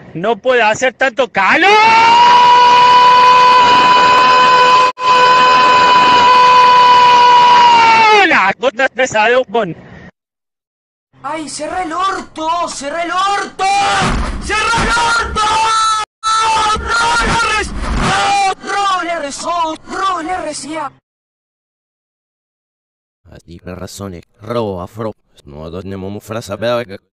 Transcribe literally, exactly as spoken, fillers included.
No puede hacer tanto calor. La gota pesada de un bon. ¡Ay, cerré el orto! ¡Cerré el orto! ¡Cerré el orto! ¡Roll R S O! ¡Roll R S O! Así razones, robo afro, no dos nemo frasa belga.